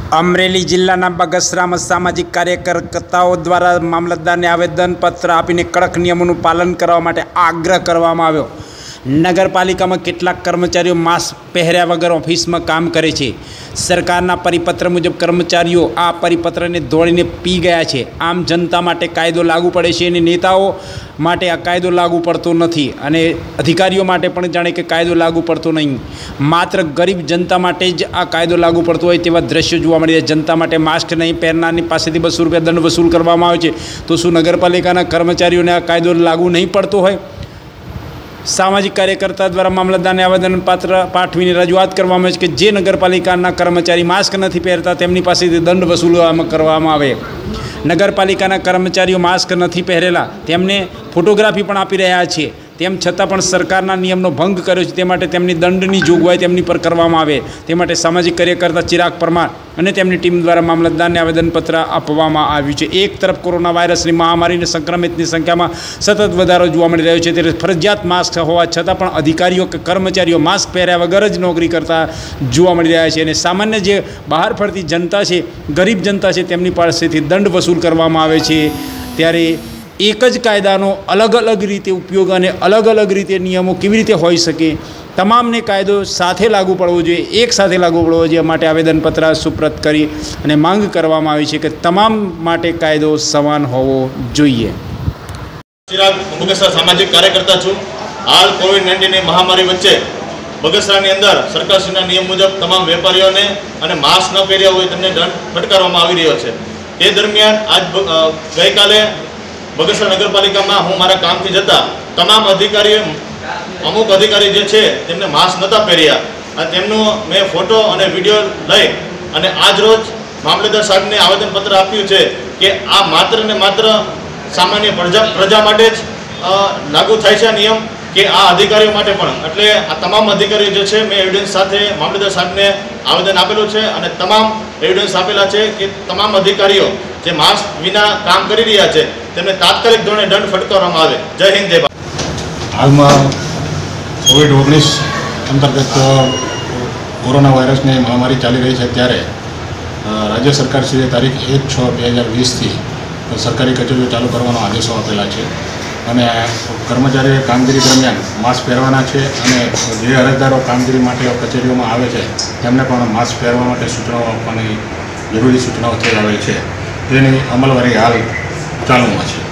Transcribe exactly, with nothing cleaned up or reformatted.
અમરેલી જિલ્લાના બગસરામાં સામાજિક કાર્યકર્તાઓ દ્વારા મામલતદારને આવેદનપત્ર આપીને કડક નિયમોનું પાલન કરવા માટે આગ્રહ કરવામાં આવ્યો। નગરપાલિકામાં કેટલાક કર્મચારીઓ માસ્ક પહેર્યા વગર ઓફિસમાં કામ કરે છે। સરકારના પરિપત્ર મુજબ કર્મચારીઓ આ પરિપત્રને દોડીને પી ગયા છે। આમ જનતા માટે કાયદો લાગુ પડે છે અને નેતાઓ માટે આ કાયદો લાગુ પડતો નથી અને અધિકારીઓ માટે પણ જાણે કે કાયદો લાગુ પડતો નહીં। માત્ર ગરીબ જનતા માટે જ આ કાયદો લાગુ પડતો હોય તેવા દ્રશ્યો જોવા મળી રહ્યા। જનતા માટે માસ્ક નહીં પહેરનારની પાસેથી બસો રૂપિયા દંડ વસૂલ કરવામાં આવે છે, તો શું નગરપાલિકાના કર્મચારીઓને આ કાયદો લાગુ નહીં પડતો હોય? સામાજિક કાર્યકર્તા દ્વારા મામલતદારને આવેદનપત્ર પાઠવીને રજૂઆત કરવામાં આવે છે કે જે નગરપાલિકાના કર્મચારી માસ્ક નથી પહેરતા તેમની પાસેથી દંડ વસૂલવામાં કરવામાં આવે। નગરપાલિકાના કર્મચારીઓ માસ્ક નથી પહેરેલા તેમને ફોટોગ્રાફી પણ આપી રહ્યા છે, તેમ છતાં પણ સરકારના નિયમનો ભંગ કર્યો છે, તે માટે તેમની દંડની જોગવાઈ તેમની પર કરવામાં આવે તે માટે સામાજિક કાર્યકર્તા ચિરાગ પરમાર અને તેમની ટીમ દ્વારા મામલતદારને આવેદનપત્ર આપવામાં આવ્યું છે। એક તરફ કોરોના વાયરસની મહામારીને સંક્રમિતની સંખ્યામાં સતત વધારો જોવા મળી રહ્યો છે, ત્યારે ફરજિયાત માસ્ક હોવા છતાં પણ અધિકારીઓ કે કર્મચારીઓ માસ્ક પહેર્યા વગર જ નોકરી કરતા જોવા મળી રહ્યા છે અને સામાન્ય જે બહાર ફરતી જનતા છે, ગરીબ જનતા છે, તેમની પાસેથી દંડ વસૂલ કરવામાં આવે છે। ત્યારે એક જ કાયદાનો અલગ અલગ રીતે ઉપયોગ અને અલગ અલગ રીતે નિયમો કેવી રીતે હોઈ શકે, તમામને કાયદો સાથે લાગુ પડવો જોઈએ, એક સાથે લાગુ પડવો જોઈએ માટે આવેદનપત્ર સુપ્રત કરી અને માંગ કરવામાં આવી છે કે તમામ માટે કાયદો સમાન હોવો જોઈએ। ચિરાગ બગસરા સામાજિક કાર્યકર્તા છું। હાલ કોવિડ નાઇન્ટીનની મહામારી વચ્ચે બગસરાની અંદર સરકારશ્રીના નિયમ મુજબ તમામ વેપારીઓને અને માસ્ક ન પહેર્યા હોય તેમને દંડ ફટકારવામાં આવી રહ્યો છે। તે દરમિયાન આજ ગઈકાલે બગસરા નગરપાલિકામાં હું મારા કામથી જતા તમામ અધિકારીઓ અમુક અધિકારી જે છે તેમને માસ્ક નહોતા પહેર્યા અને તેમનો મેં ફોટો અને વિડીયો લઈ અને આજ રોજ મામલતદાર સાહેબને આવેદનપત્ર આપ્યું છે કે આ માત્ર ને માત્ર સામાન્ય પ્રજા પ્રજા માટે જ લાગુ થાય છે આ નિયમ કે આ અધિકારીઓ માટે પણ, એટલે આ તમામ અધિકારીઓ જે છે મેં એવિડન્સ સાથે મામલતદાર સાહેબને આવેદન આપેલું છે અને તમામ એવિડન્સ આપેલા છે કે તમામ અધિકારીઓ જે માસ્ક વિના કામ કરી રહ્યા છે તેમને તાત્કાલિક ધોરણે દંડ ફટકારવામાં આવે। જય હિન્દ, જય ભારત। હાલમાં કોવિડ ઓગણીસ અંતર્ગત કોરોના વાયરસની મહામારી ચાલી રહી છે, ત્યારે રાજ્ય સરકારશ્રીએ તારીખ એક છ બે હજાર વીસથી સરકારી કચેરીઓ ચાલુ કરવાનો આદેશો આપેલા છે અને કર્મચારીઓએ કામગીરી દરમિયાન માસ્ક પહેરવાના છે અને જે અરજદારો કામગીરી માટે કચેરીઓમાં આવે છે તેમને પણ માસ્ક પહેરવા માટે સૂચનાઓ આપવાની જરૂરી સૂચનાઓ થઈ આવેલ છે, તેની અમલવારી હાલ ચાલુમાં છે।